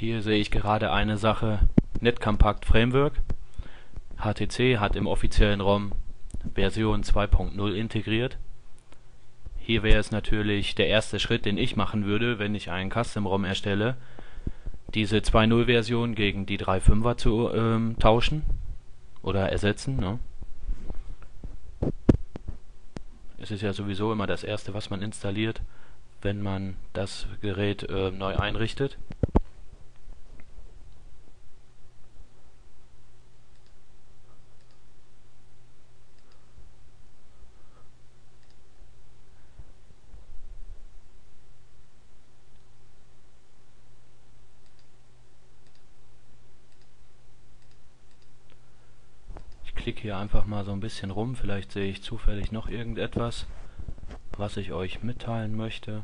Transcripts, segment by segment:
Hier sehe ich gerade eine Sache, Netcompact Framework. HTC hat im offiziellen ROM Version 2.0 integriert. Hier wäre es natürlich der erste Schritt, den ich machen würde, wenn ich einen Custom-ROM erstelle, diese 2.0 Version gegen die 3.5er zu tauschen oder ersetzen. Ne? Es ist ja sowieso immer das erste, was man installiert, wenn man das Gerät neu einrichtet. Ich klicke hier einfach mal so ein bisschen rum, vielleicht sehe ich zufällig noch irgendetwas, was ich euch mitteilen möchte.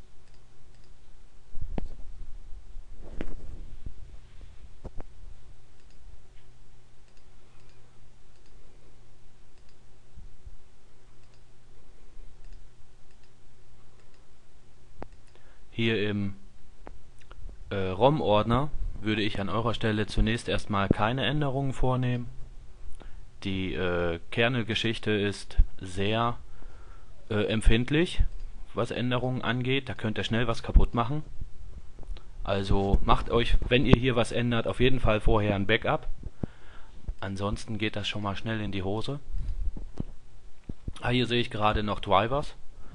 Hier im ROM-Ordner würde ich an eurer Stelle zunächst erstmal keine Änderungen vornehmen. Die Kernel-Geschichte ist sehr empfindlich, was Änderungen angeht. Da könnt ihr schnell was kaputt machen. Also macht euch, wenn ihr hier was ändert, auf jeden Fall vorher ein Backup. Ansonsten geht das schon mal schnell in die Hose. Hier sehe ich gerade noch Drivers.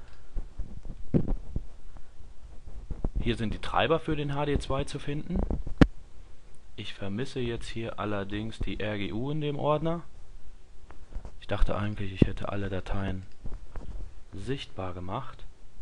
Hier sind die Treiber für den HD2 zu finden. Ich vermisse jetzt hier allerdings die RGU in dem Ordner. Ich dachte eigentlich, ich hätte alle Dateien sichtbar gemacht.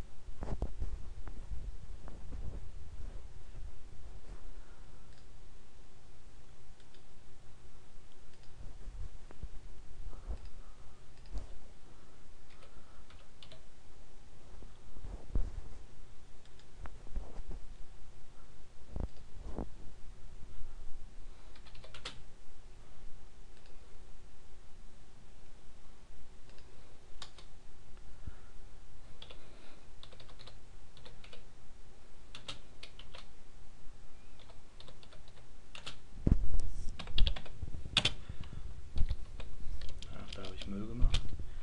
Da habe ich Müll gemacht.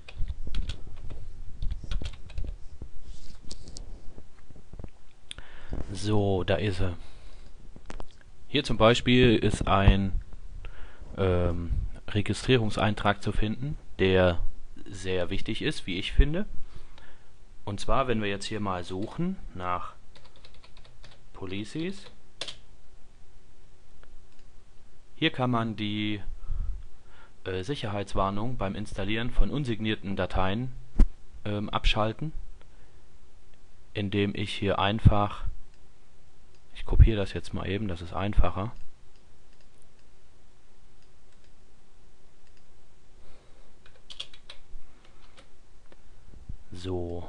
So, da ist er. Hier zum Beispiel ist ein Registrierungseintrag zu finden, der sehr wichtig ist, wie ich finde. Und zwar, wenn wir jetzt hier mal suchen nach Policies, hier kann man die Sicherheitswarnung beim Installieren von unsignierten Dateien abschalten, indem ich hier einfach, ich kopiere das jetzt mal eben, das ist einfacher. So,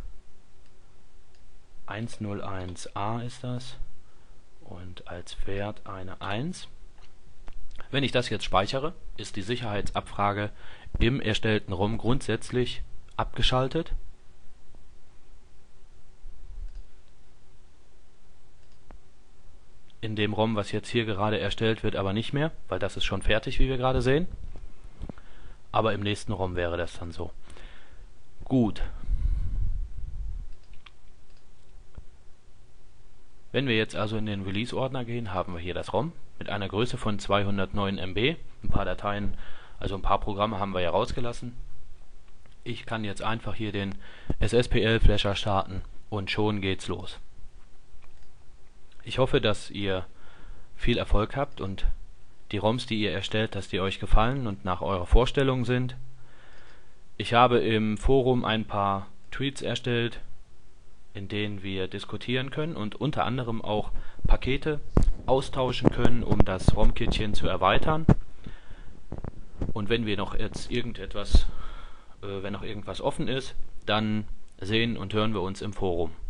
101a ist das und als Wert eine 1. Wenn ich das jetzt speichere, ist die Sicherheitsabfrage im erstellten ROM grundsätzlich abgeschaltet. In dem ROM, was jetzt hier gerade erstellt wird, aber nicht mehr, weil das ist schon fertig, wie wir gerade sehen. Aber im nächsten ROM wäre das dann so. Gut. Wenn wir jetzt also in den Release-Ordner gehen, haben wir hier das ROM mit einer Größe von 209 MB. Ein paar Dateien, also ein paar Programme haben wir ja rausgelassen. Ich kann jetzt einfach hier den SSPL-Flasher starten und schon geht's los. Ich hoffe, dass ihr viel Erfolg habt und die ROMs, die ihr erstellt, dass die euch gefallen und nach eurer Vorstellung sind. Ich habe im Forum ein paar Tweets erstellt, in denen wir diskutieren können und unter anderem auch Pakete austauschen können, um das ROM-Kitchen zu erweitern. Und wenn wir noch jetzt wenn noch irgendwas offen ist, dann sehen und hören wir uns im Forum.